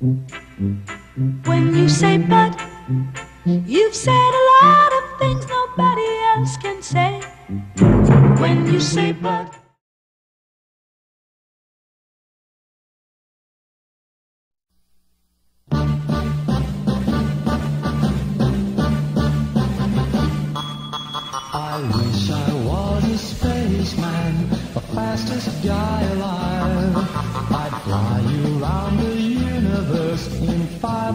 When you say but, you've said a lot of things nobody else can say. When you say but. I wish I was a spaceman, the fastest guy alive. I'd fly you round the universe in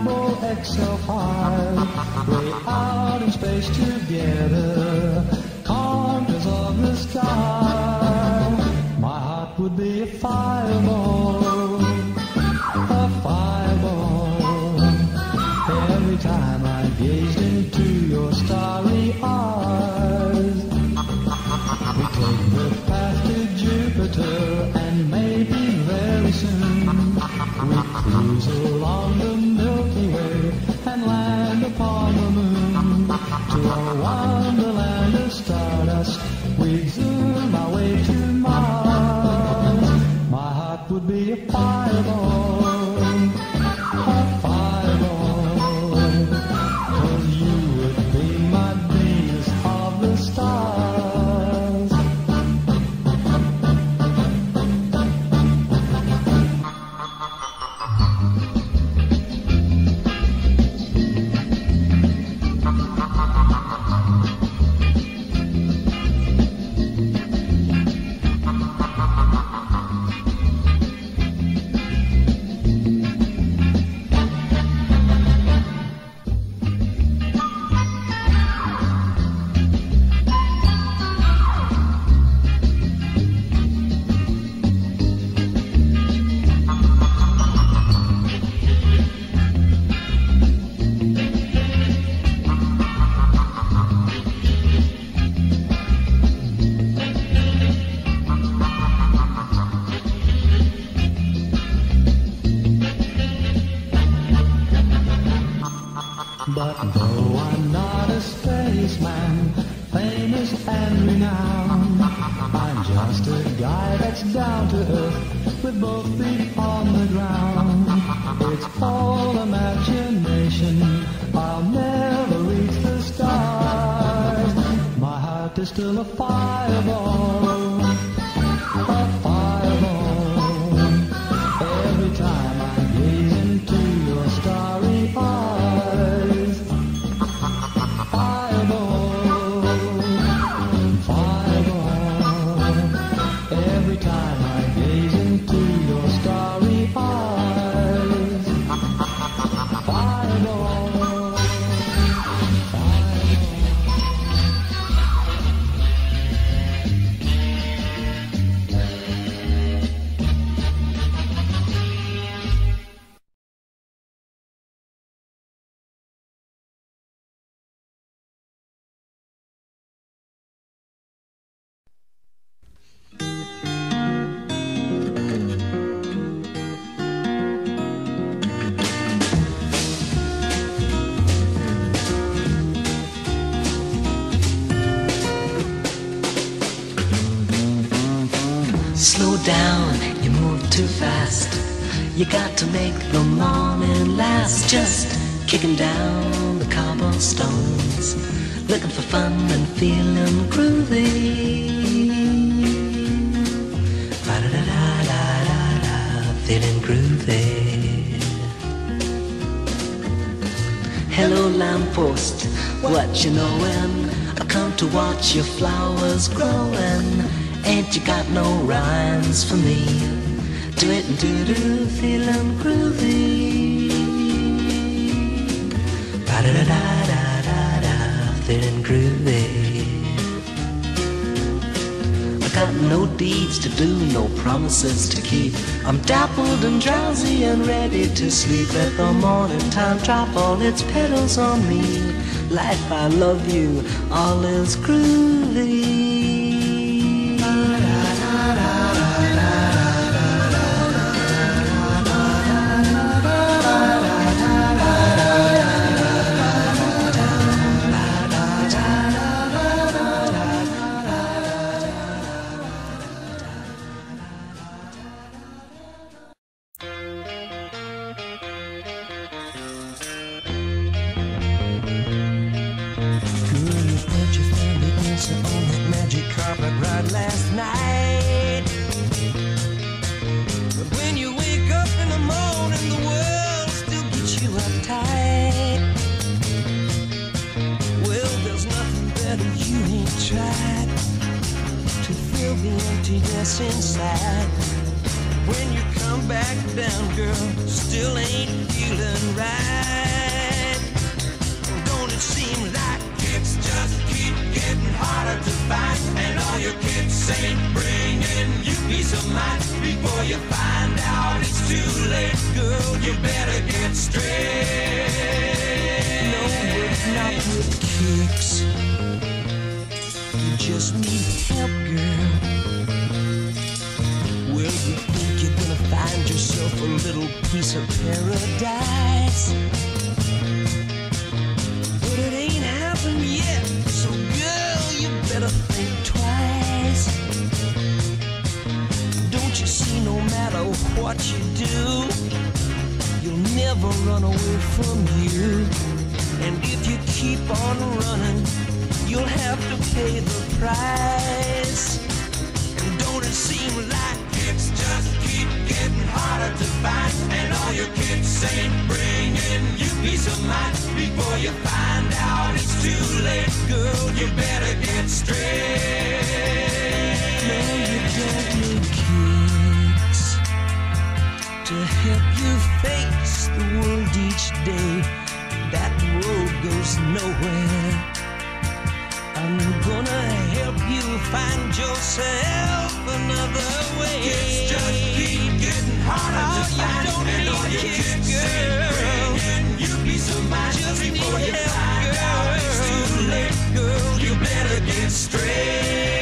5XL5. Way out in space together, conquerors of the sky. My heart would be a fireball, a fireball. Every time I gazed into your starry eyes. We take the path to Jupiter, and maybe very soon we cruise along the Milky Way and land upon the moon. To a wonderland of stardust, we'd zoom our way to Mars. My heart would be a fireball, a fireball, 'cause you would be my Venus of the stars. But though I'm not a spaceman, famous and renowned, I'm just a guy that's down to earth, with both feet on the ground. It's all imagination, I'll never reach the stars. My heart is still a fireball, a fireball. Every time I gaze into your starry eyes. Fireball, fireball. Every time I gaze into your starry eyes. Fireball, Slow down, you move too fast. You got to make the morning last. Just kicking down the cobblestones, looking for fun and feeling groovy. Ba-da-da-da-da-da-da, feeling groovy. Hello lamppost, what you knowin'? I come to watch your flowers growing. Ain't you got no rhymes for me? Do it and do-do, feeling groovy. Ba-da-da-da-da-da-da, feeling groovy. I got no deeds to do, no promises to keep. I'm dappled and drowsy and ready to sleep. Let the morning time drop all its petals on me. Life, I love you, all is groovy. what's inside. When you come back down, girl, still ain't feeling right. Don't it seem like it's just keep getting harder to find, and all your kicks ain't bringing you peace of mind? Before you find out it's too late, girl, you better get straight. No, but not with kicks. You just need help, girl. Well, you think you're gonna find yourself a little piece of paradise, but it ain't happened yet. So girl, you better think twice. Don't you see, no matter what you do, you'll never run away from you. And if you keep on running, you'll have to pay the price. And don't it seem like it's just keep getting harder to find, and all your kicks ain't bringing you peace of mind? Before you find out it's too late, girl, you better get straight. No, you don't need kicks to help you face the world each day. That road goes nowhere. I'm gonna help you find yourself another way. It's just keep getting harder to find, and all your kicks ain't bringing you peace of mind. Just before you find out it's too late, girl, you better get straight.